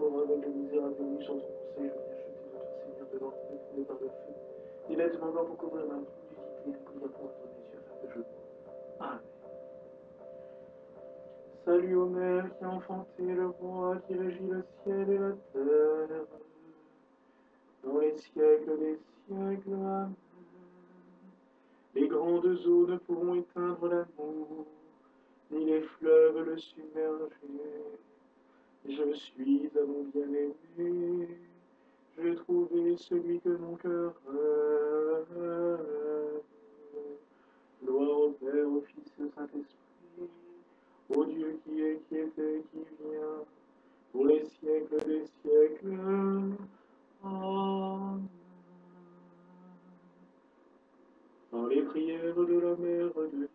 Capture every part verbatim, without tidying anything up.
pauvre aveugle misérable venu sur ton conseil, je viens jeter de toi, Seigneur, de l'or éprouvé par le feu. Des vêtements blancs pour couvrir ma nudité, un collier pour mettre mes yeux afin que je vois. Amen. Salut ô mère qui a enfanté le roi, qui régit le ciel et la terre, dans les siècles des siècles. Amen. Les grandes eaux ne pourront éteindre l'amour, ni les fleuves le submerger. Je suis à mon bien-aimé, j'ai trouvé celui que mon cœur rêve. Gloire au Père, au Fils et au Saint-Esprit, au Dieu qui est, qui était, qui vient, pour les siècles des siècles. Amen. Par les prières de la Mère de Dieu,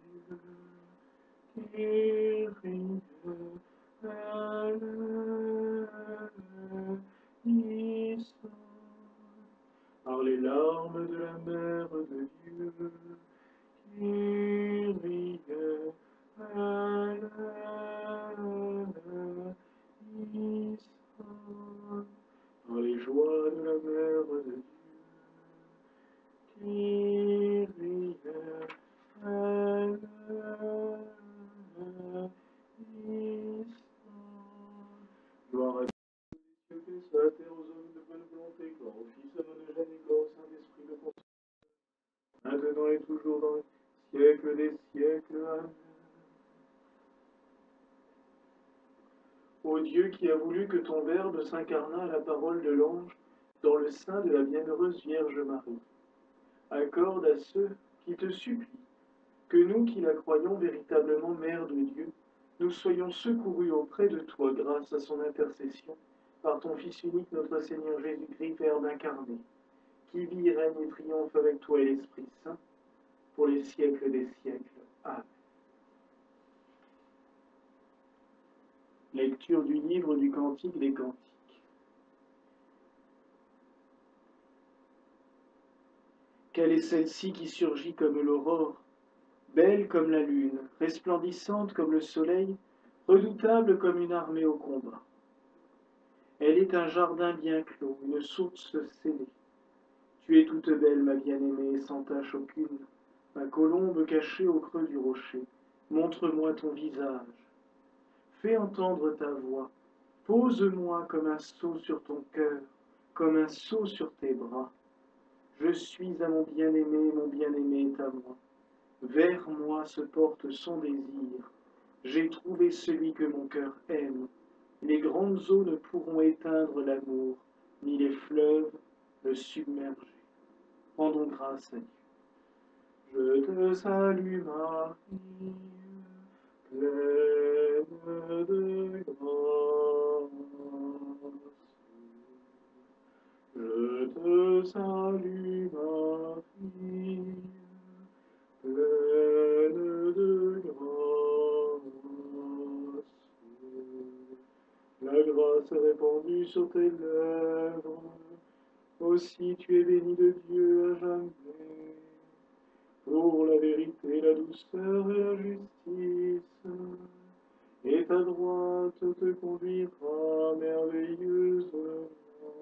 Kyrie, eleison. Par les larmes de la Mère de Dieu, Kyrie, eleison. Par les joies de la Mère de Dieu, Kyrie, eleison. Gloire à Dieu, que soit la terre aux hommes de bonne volonté, gloire au Fils monogène et gloire au Saint-Esprit de consolation, maintenant et toujours dans les siècles des siècles. Amen. Ô Dieu qui a voulu que ton Verbe s'incarnât à la parole de l'ange dans le sein de la bienheureuse Vierge Marie, accorde à ceux qui te supplient que nous qui la croyons véritablement Mère de Dieu, nous soyons secourus auprès de toi grâce à son intercession, par ton Fils unique, notre Seigneur Jésus-Christ, Verbe incarné, qui vit, règne et triomphe avec toi et l'Esprit Saint, pour les siècles des siècles. Amen. Lecture du livre du Cantique des Cantiques. Quelle est celle-ci qui surgit comme l'aurore, belle comme la lune, resplendissante comme le soleil, redoutable comme une armée au combat? Elle est un jardin bien clos, une source scellée. Tu es toute belle, ma bien-aimée, sans tache aucune, ma colombe cachée au creux du rocher. Montre-moi ton visage. Fais entendre ta voix. Pose-moi comme un sceau sur ton cœur, comme un sceau sur tes bras. Je suis à mon bien-aimé, mon bien-aimé est à moi. Vers moi se porte son désir. J'ai trouvé celui que mon cœur aime. Les grandes eaux ne pourront éteindre l'amour, ni les fleuves le submerger. Rendons grâce à Dieu. Je te salue Marie, pleine de grâce. Je te salue Marie, pleine de grâce. La grâce est répandue sur tes lèvres, aussi tu es bénie de Dieu à jamais. Pour la vérité, la douceur et la justice, et ta droite te conduira merveilleusement.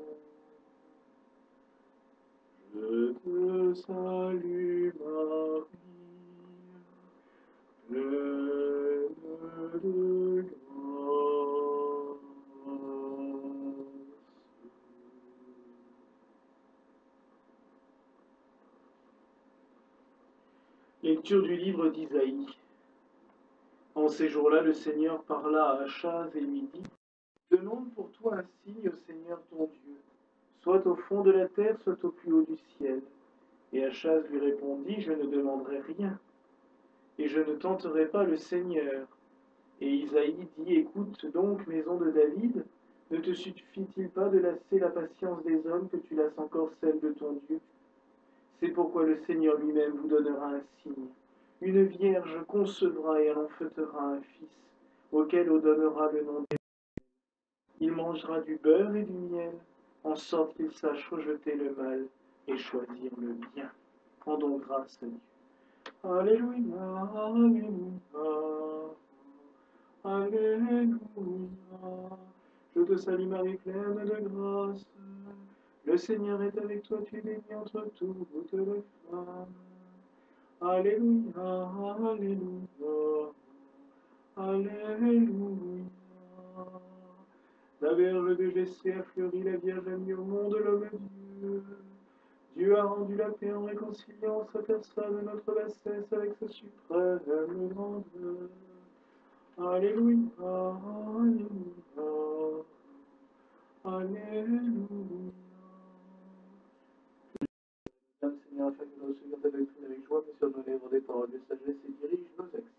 Je te salue Marie, pleine de grâce. Lecture du livre d'Isaïe. En ces jours-là, le Seigneur parla à Achaz et lui dit: demande pour toi un signe au Seigneur ton Dieu, soit au fond de la terre, soit au plus haut du ciel. Et Achaz lui répondit: je ne demanderai rien, et je ne tenterai pas le Seigneur. Et Isaïe dit: écoute donc, maison de David, ne te suffit-il pas de lasser la patience des hommes que tu lasses encore celle de ton Dieu? C'est pourquoi le Seigneur lui-même vous donnera un signe. Une vierge concevra et elle enfantera un fils, auquel on donnera le nom d'Emmanuel. Il mangera du beurre et du miel, en sorte qu'il sache rejeter le mal et choisir le bien. Rendons grâce à Dieu. Alléluia, Alléluia, Alléluia. Je te salue Marie, pleine de grâce. Le Seigneur est avec toi, tu es bénie entre toutes les femmes. Alléluia, Alléluia, Alléluia. La Vierge de Jessé a fleuri, la Vierge a mis au monde l'homme Dieu. Dieu a rendu la paix en réconciliant sa personne, notre bassesse avec sa suprême grandeur. Alléluia, Alléluia, Alléluia. Seigneur, afin que nous recevions ta doctrine avec joie, mais sur nos lèvres des paroles de sagesse et dirige nos actions.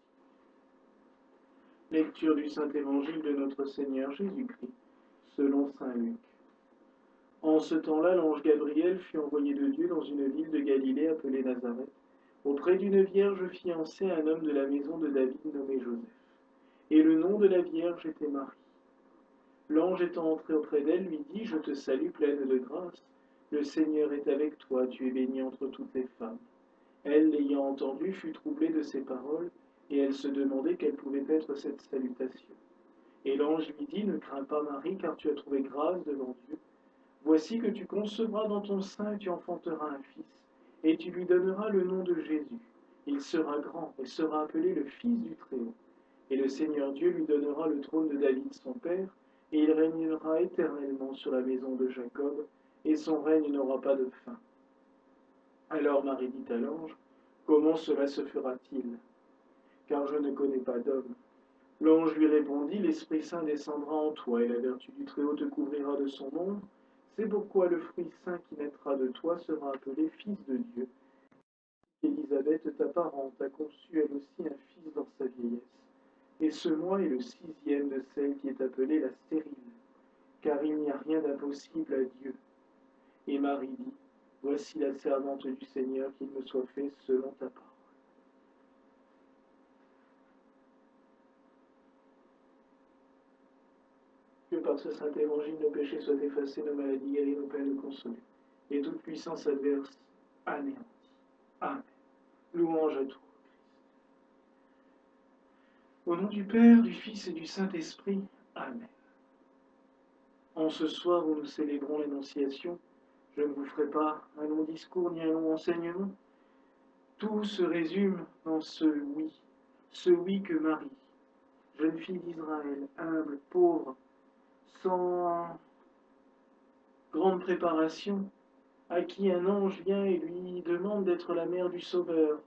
Lecture du Saint-Évangile de notre Seigneur Jésus-Christ, selon saint Luc. En ce temps-là, l'ange Gabriel fut envoyé de Dieu dans une ville de Galilée appelée Nazareth, auprès d'une vierge fiancée à un homme de la maison de David nommé Joseph. Et le nom de la vierge était Marie. L'ange étant entré auprès d'elle, lui dit, « Je te salue, pleine de grâce. Le Seigneur est avec toi, tu es bénie entre toutes les femmes. » Elle, l'ayant entendu, fut troublée de ces paroles, et elle se demandait quelle pouvait être cette salutation. Et l'ange lui dit, « Ne crains pas, Marie, car tu as trouvé grâce devant Dieu. Voici que tu concevras dans ton sein et tu enfanteras un fils, et tu lui donneras le nom de Jésus. Il sera grand et sera appelé le Fils du Très-Haut. Et le Seigneur Dieu lui donnera le trône de David son père, et il régnera éternellement sur la maison de Jacob, et son règne n'aura pas de fin. » Alors Marie dit à l'ange, « Comment cela se fera-t-il? Car je ne connais pas d'homme. » L'ange lui répondit, « L'Esprit Saint descendra en toi, et la vertu du Très-Haut te couvrira de son ombre. C'est pourquoi le fruit saint qui naîtra de toi sera appelé Fils de Dieu. Élisabeth, ta parente, a conçu elle aussi un fils dans sa vieillesse. Et ce mois est le sixième de celle qui est appelée la stérile, car il n'y a rien d'impossible à Dieu. » Et Marie dit, « Voici la servante du Seigneur, qu'il me soit fait selon ta parole. » Que par ce saint évangile, nos péchés soient effacés, nos maladies guéries, nos peines consolées, et toute puissance adverse anéantie. Amen. Louange à toi, Christ. Au nom du Père, du Fils et du Saint-Esprit. Amen. En ce soir où nous célébrons l'Annonciation, je ne vous ferai pas un long discours ni un long enseignement. Tout se résume dans ce oui, ce oui que Marie, jeune fille d'Israël, humble, pauvre, sans grande préparation, à qui un ange vient et lui demande d'être la mère du Sauveur,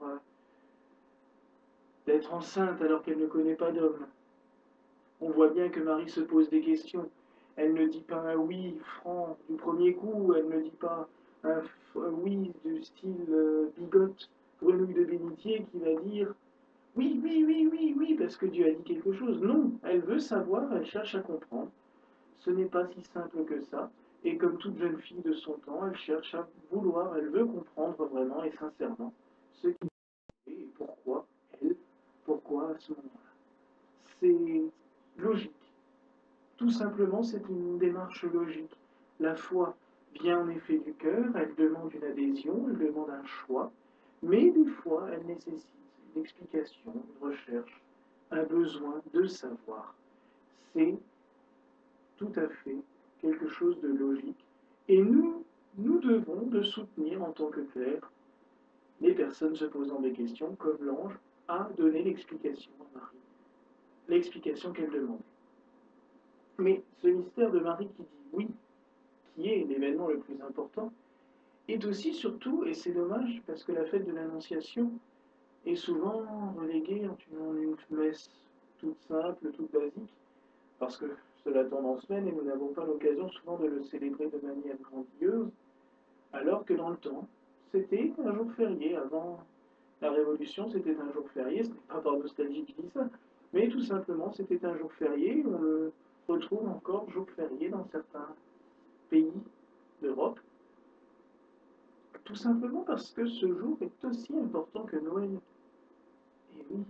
d'être enceinte alors qu'elle ne connaît pas d'homme. On voit bien que Marie se pose des questions. Elle ne dit pas un oui franc du premier coup, elle ne dit pas un, un oui du style euh, bigote, grenouille de bénitier qui va dire oui, oui, oui, oui, oui, parce que Dieu a dit quelque chose. Non, elle veut savoir, elle cherche à comprendre. Ce n'est pas si simple que ça. Et comme toute jeune fille de son temps, elle cherche à vouloir, elle veut comprendre vraiment et sincèrement ce qui est et pourquoi elle, pourquoi à ce moment-là. C'est logique. Tout simplement, c'est une démarche logique. La foi vient en effet du cœur, elle demande une adhésion, elle demande un choix, mais des fois, elle nécessite une explication, une recherche, un besoin de savoir. C'est tout à fait quelque chose de logique. Et nous, nous devons de soutenir en tant que clercs les personnes se posant des questions, comme l'ange a donné l'explication à Marie, l'explication qu'elle demandait. Mais ce mystère de Marie qui dit oui, qui est l'événement le plus important, est aussi surtout, et c'est dommage parce que la fête de l'Annonciation est souvent reléguée en une messe toute simple, toute basique, parce que cela tombe en semaine et nous n'avons pas l'occasion souvent de le célébrer de manière grandiose, alors que dans le temps, c'était un jour férié. Avant la Révolution, c'était un jour férié, ce n'est pas par nostalgie que je dis ça, mais tout simplement, c'était un jour férié, on le retrouve encore jour férié dans certains pays d'Europe, tout simplement parce que ce jour est aussi important que Noël. Et oui,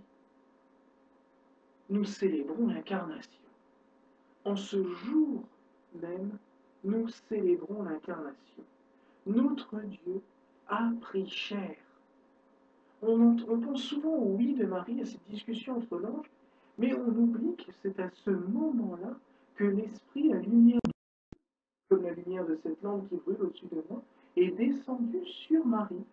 nous célébrons l'incarnation. En ce jour même, nous célébrons l'incarnation. Notre Dieu a pris chair. On, on pense souvent au oui de Marie, à cette discussion entre l'ange, mais on oublie que c'est à ce moment-là que l'Esprit, la lumière, comme la lumière de cette lampe qui brûle au-dessus de moi, est descendue sur Marie.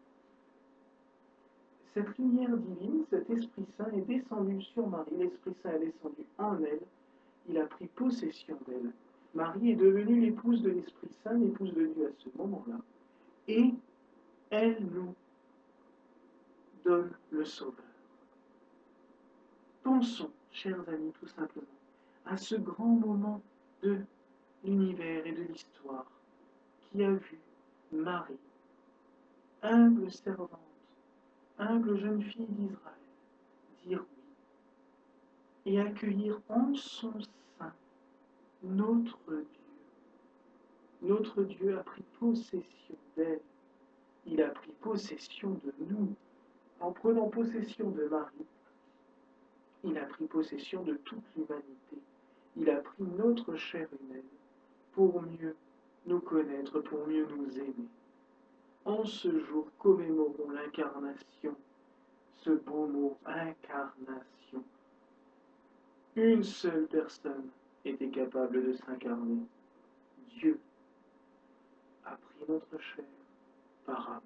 Cette lumière divine, cet Esprit Saint est descendu sur Marie. L'Esprit Saint est descendu en elle. Il a pris possession d'elle. Marie est devenue l'épouse de l'Esprit Saint, l'épouse de Dieu à ce moment-là. Et elle nous donne le Sauveur. Pensons, chers amis, tout simplement, à ce grand moment de l'univers et de l'histoire qui a vu Marie, humble servante, humble jeune fille d'Israël, dire oui et accueillir en son sein notre Dieu. Notre Dieu a pris possession d'elle. Il a pris possession de nous. En prenant possession de Marie, il a pris possession de toute l'humanité. Il a pris notre chair humaine pour mieux nous connaître, pour mieux nous aimer. En ce jour, commémorons l'incarnation, ce beau mot, incarnation. Une seule personne était capable de s'incarner. Dieu a pris notre chair par amour.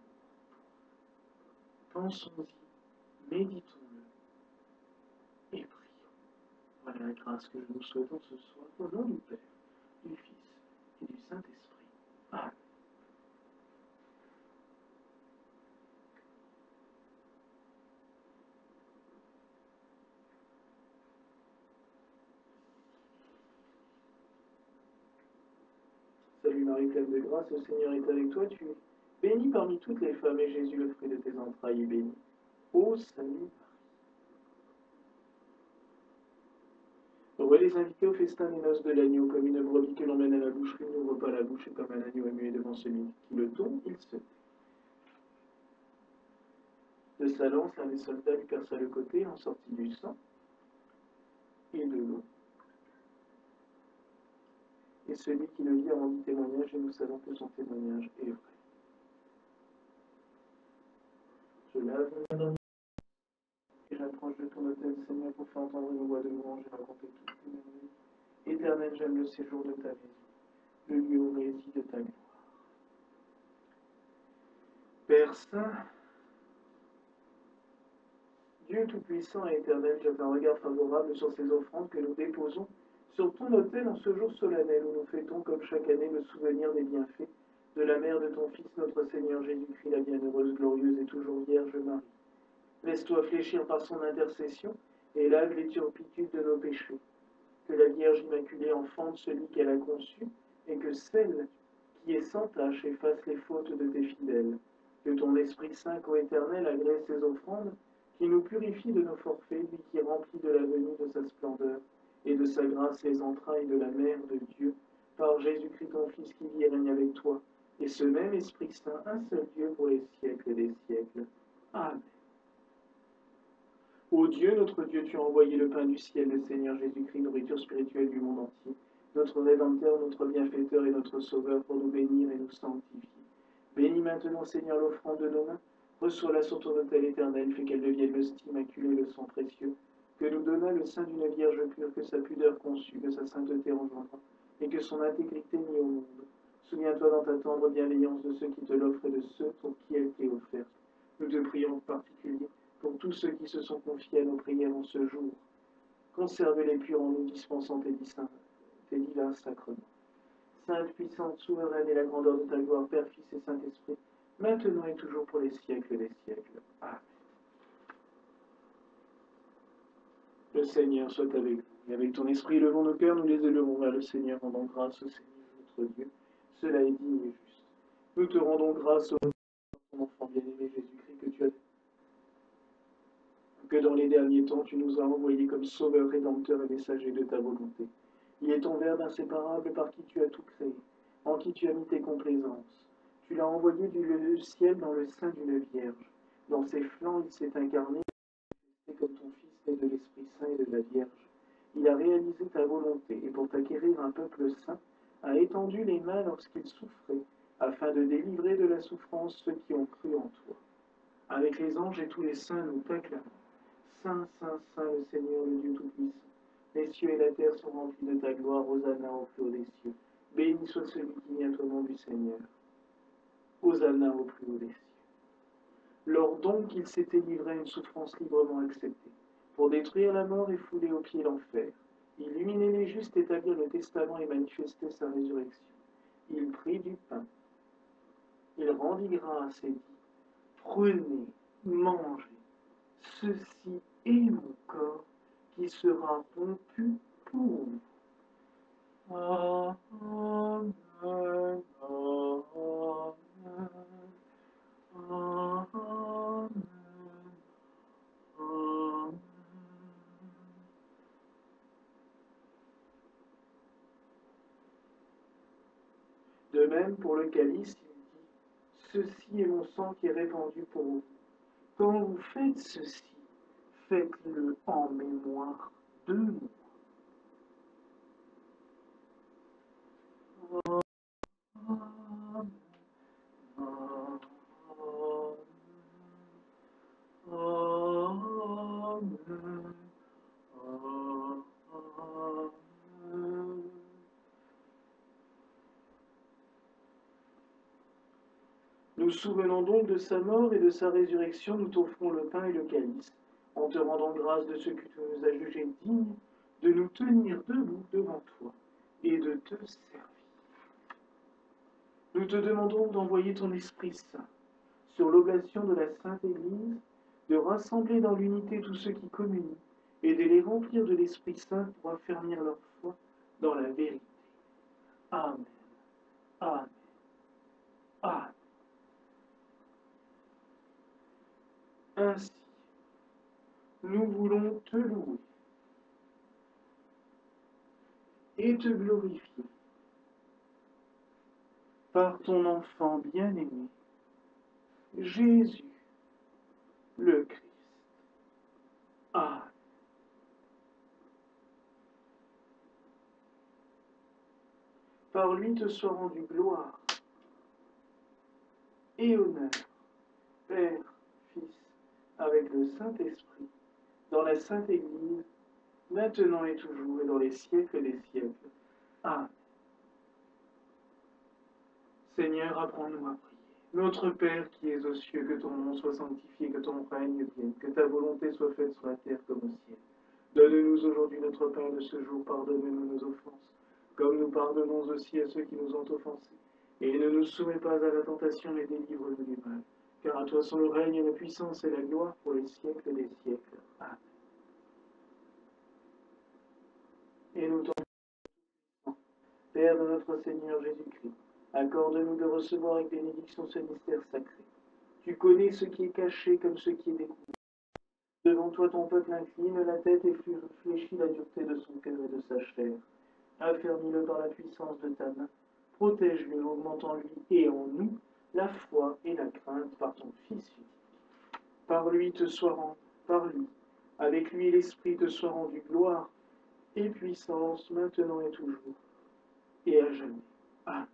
Pensons-y, méditons-le et prions. Voilà la grâce que nous souhaitons ce soir au nom du Père, du Fils et du Saint-Esprit. Amen. Salut Marie, pleine de grâce, le Seigneur est avec toi. Tu es bénie parmi toutes les femmes et Jésus, le fruit de tes entrailles, est béni. Ô salut Marie. On va les inviter au festin des noces de l'agneau, comme une brebis que l'on mène à la boucherie, n'ouvre pas la bouche, et comme un agneau est muet devant celui qui le tourne, il se tait. De sa lance, l'un des soldats lui perça le côté, en sortit du sang et de l'eau. Et celui qui le vit a rendu témoignage, et nous savons que son témoignage est vrai. Je lave mes mains dans et j'approche de ton autel, Seigneur, pour faire entendre une voix de louange et raconter toutes tes merveilles. Éternel, j'aime le séjour de ta maison, le lieu où réside ta gloire. Père Saint, Dieu Tout-Puissant et Éternel, jette un regard favorable sur ces offrandes que nous déposons sur ton autel en ce jour solennel où nous fêtons comme chaque année le souvenir des bienfaits de la mère de ton Fils, notre Seigneur Jésus-Christ, la bienheureuse, glorieuse et toujours Vierge Marie. Laisse-toi fléchir par son intercession et lave les turpitudes de nos péchés. Que la Vierge Immaculée enfante celui qu'elle a conçu et que celle qui est sans tache efface les fautes de tes fidèles. Que ton Esprit Saint coéternel agrée ces offrandes qui nous purifie de nos forfaits, lui qui remplit de la venue de sa splendeur et de sa grâce les entrailles de la Mère de Dieu, par Jésus-Christ ton Fils qui vit et règne avec toi, et ce même Esprit Saint, un seul Dieu pour les siècles des siècles. Amen. Ô Dieu, notre Dieu, tu as envoyé le pain du ciel, le Seigneur Jésus-Christ, nourriture spirituelle du monde entier, notre Rédempteur, notre bienfaiteur et notre Sauveur, pour nous bénir et nous sanctifier. Bénis maintenant, Seigneur, l'offrande de nos mains. Reçois-la sur ton autel éternel, fais qu'elle devienne le style immaculé, le sang précieux, que nous donna le sein d'une Vierge pure, que sa pudeur conçut, que sa sainteté engendra, et que son intégrité mit au monde. Souviens-toi dans ta tendre bienveillance de ceux qui te l'offrent et de ceux pour qui elle t'est offerte. Nous te prions en particulier pour tous ceux qui se sont confiés à nos prières en ce jour. Conserve-les purs en nous dispensant tes, tes divins sacrements. Sainte, puissante, souveraine et la grandeur de ta gloire, Père, Fils et Saint-Esprit, maintenant et toujours pour les siècles des siècles. Amen. Le Seigneur soit avec nous. Et avec ton esprit, levons nos cœurs, nous les élevons vers le Seigneur, rendant grâce au Seigneur notre Dieu. Cela est digne et juste. Nous te rendons grâce au ton enfant bien-aimé Jésus-Christ, que tu as que dans les derniers temps tu nous as envoyés comme sauveur, rédempteur et messager de ta volonté. Il est ton Verbe inséparable par qui tu as tout créé, en qui tu as mis tes complaisances. Tu l'as envoyé du ciel dans le sein d'une Vierge. Dans ses flancs, il s'est incarné, comme ton Fils né de l'Esprit Saint et de la Vierge. Il a réalisé ta volonté, et pour t'acquérir un peuple saint, a étendu les mains lorsqu'il souffrait, afin de délivrer de la souffrance ceux qui ont cru en toi. Avec les anges et tous les saints, nous t'acclamons. Saint, Saint, Saint, le Seigneur, le Dieu Tout-Puissant, Les cieux et la terre sont remplis de ta gloire, Hosanna au plus haut des cieux. Béni soit celui qui vient au nom du Seigneur. Hosanna au plus haut des cieux. Lors donc qu'il s'était livré à une souffrance librement acceptée, pour détruire la mort et fouler aux pieds l'enfer, illuminer les justes, établir le testament et manifester sa résurrection. Il prit du pain, il rendit grâce et dit, prenez, mangez, ceci est mon corps qui sera rompu pour vous. Amen, amen, amen, amen. De même, pour le calice, il dit, ceci est mon sang qui est répandu pour vous. Quand vous faites ceci, faites-le en mémoire de moi. Amen. Amen. Amen. Nous souvenons donc de sa mort et de sa résurrection, nous t'offrons le pain et le calice, en te rendant grâce de ce que tu nous as jugés dignes de nous tenir debout devant toi et de te servir. Nous te demandons d'envoyer ton Esprit Saint sur l'oblation de la Sainte Église, de rassembler dans l'unité tous ceux qui communient et de les remplir de l'Esprit Saint pour affermir leur foi dans la vérité. Amen. Amen. Amen. Ainsi, nous voulons te louer et te glorifier par ton enfant bien-aimé, Jésus, le Christ. Amen. Par lui te soit rendue gloire et honneur, Père, Fils, avec le Saint-Esprit, dans la Sainte Église, maintenant et toujours et dans les siècles des siècles. Amen. Seigneur, apprends-nous à prier. Notre Père qui es aux cieux, que ton nom soit sanctifié, que ton règne vienne, que ta volonté soit faite sur la terre comme au ciel. Donne-nous aujourd'hui notre pain de ce jour, pardonne-nous nos offenses, comme nous pardonnons aussi à ceux qui nous ont offensés. Et ne nous soumets pas à la tentation, mais délivre-nous du mal. Car à toi sont le règne, la puissance et la gloire pour les siècles des siècles. Amen. Et nous t'en Père de notre Seigneur Jésus-Christ, accorde-nous de recevoir avec bénédiction ce mystère sacré. Tu connais ce qui est caché comme ce qui est découvert. Devant toi, ton peuple incline la tête et fléchit la dureté de son cœur et de sa chair. Affermis-le dans la puissance de ta main. Protège-le, augmente en lui et en nous la foi et la crainte par ton Fils unique. Par lui te soit rendu, par lui, avec lui l'Esprit te soit rendu gloire et puissance maintenant et toujours et à jamais. Amen.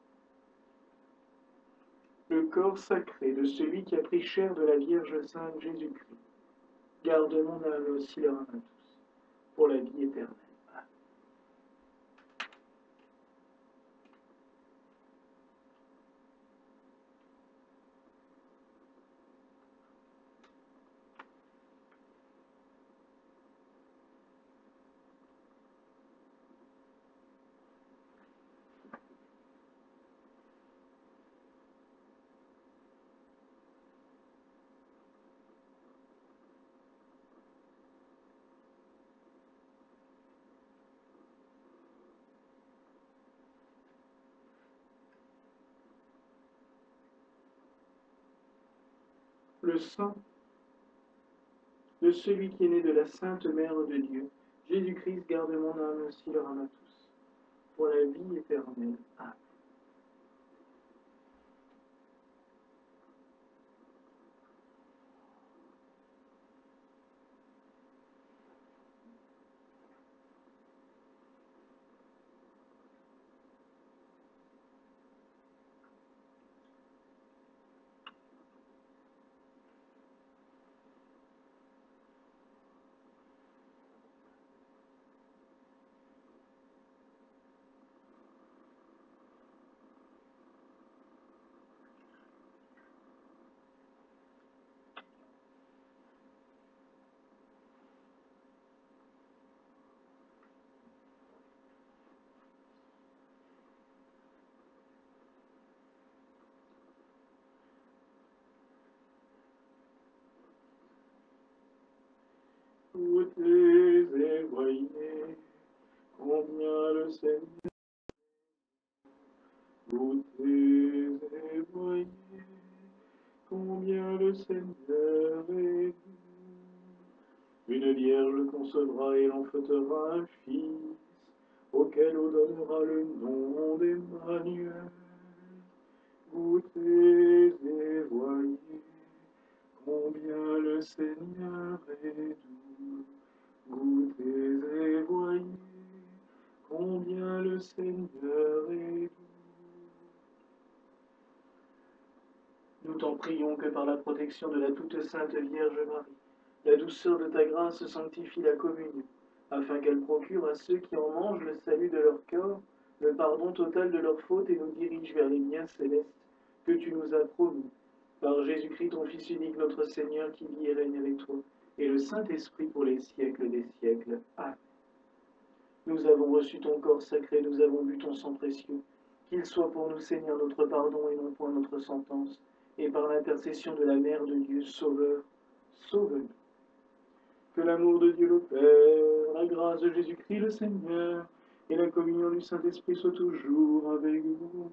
Le corps sacré de celui qui a pris chair de la Vierge Sainte Jésus-Christ. Garde mon âme aussi leur âme à tous, pour la vie éternelle. Amen. Le sang de celui qui est né de la Sainte Mère de Dieu, Jésus-Christ, garde mon âme aussi leur âme à tous, pour la vie éternelle. Amen. Vierge concevra et l'enfantera un fils, auquel on donnera le nom d'Emmanuel. Goûtez et voyez combien le Seigneur est doux. Goûtez et voyez combien le Seigneur est doux. Nous t'en prions que par la protection de la toute sainte Vierge Marie, la douceur de ta grâce sanctifie la communion, afin qu'elle procure à ceux qui en mangent le salut de leur corps, le pardon total de leurs fautes et nous dirige vers les biens célestes que tu nous as promis. Par Jésus-Christ, ton Fils unique, notre Seigneur, qui vit et règne avec toi, et le Saint-Esprit pour les siècles des siècles. Amen. Nous avons reçu ton corps sacré, nous avons bu ton sang précieux. Qu'il soit pour nous, Seigneur, notre pardon et non point notre sentence, et par l'intercession de la Mère de Dieu, Sauveur, sauve-nous. Que l'amour de Dieu le Père, la grâce de Jésus-Christ le Seigneur, et la communion du Saint-Esprit soient toujours avec vous.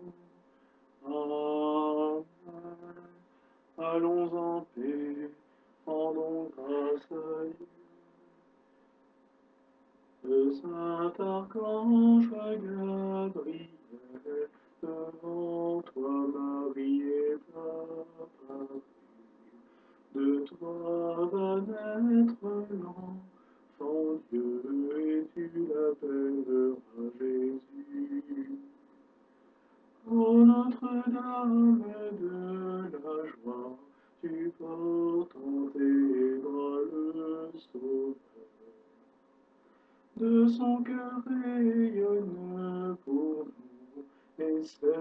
Amen. Allons en paix, rendons grâce à Dieu. Le saint archange Gabriel, devant toi Marie est apparue. De toi va naître l'enfant Dieu, et tu l'appelleras Jésus. Ô Notre-Dame de la joie, tu portes en tes bras le Sauveur. De son cœur rayonne pour nous les sept